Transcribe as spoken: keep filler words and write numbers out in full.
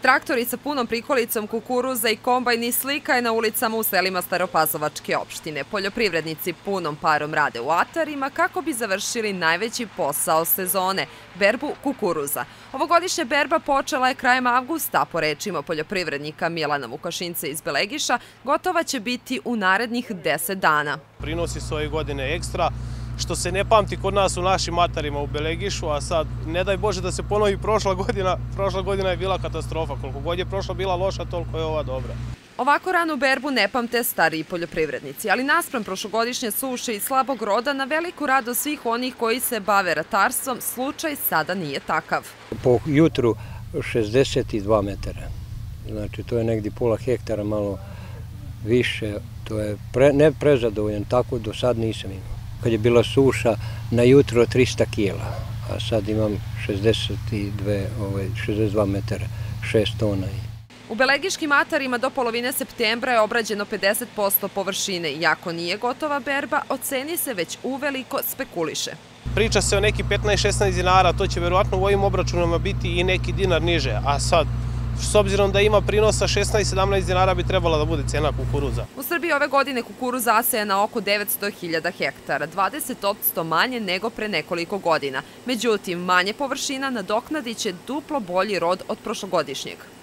Traktori sa punom prikolicom kukuruza i kombajni slika je na ulicama u selima Staropazovačke opštine. Poljoprivrednici punom parom rade u atarima kako bi završili najveći posao sezone – berbu kukuruza. Ovogodišnja berba počela je krajem avgusta, po rečima poljoprivrednika Milana Vukašinca iz Belegiša, gotova će biti u narednih deset dana. Prinosi su ove godine ekstra, što se ne pamti kod nas u našim atarima u Belegišu, a sad ne daj Bože da se ponovi prošla godina. Prošla godina je bila katastrofa. Koliko god je prošla bila loša, toliko je ova dobra. Ovako ranu berbu ne pamte stariji poljoprivrednici, ali naspram prošlogodišnje suše i slabog roda, na veliku radost svih onih koji se bave ratarstvom, slučaj sada nije takav. Po jutru šezdeset dva metara. Znači, to je negdje pola hektara, malo više. To je ne prezadovoljan, tako do sad nisam imao. Kad je bila suša, na jutro trista kila, a sad imam šezdeset dva metara, šest tona. U belegiškim atarima do polovine septembra je obrađeno pedeset posto površine. Iako nije gotova berba, o ceni se već uveliko spekuliše. Priča se o neki petnaest šesnaest dinara, to će verovatno u ovim obračunama biti i neki dinar niže, a sad, s obzirom da ima prinosa šesnaest sedamnaest dinara, bi trebala da bude cena kukuruza. U Srbiji ove godine kukuruz zaseje na oko devetsto hiljada hektara, dvadeset posto manje nego pre nekoliko godina. Međutim, manje površina nadoknadit će duplo bolji rod od prošlogodišnjeg.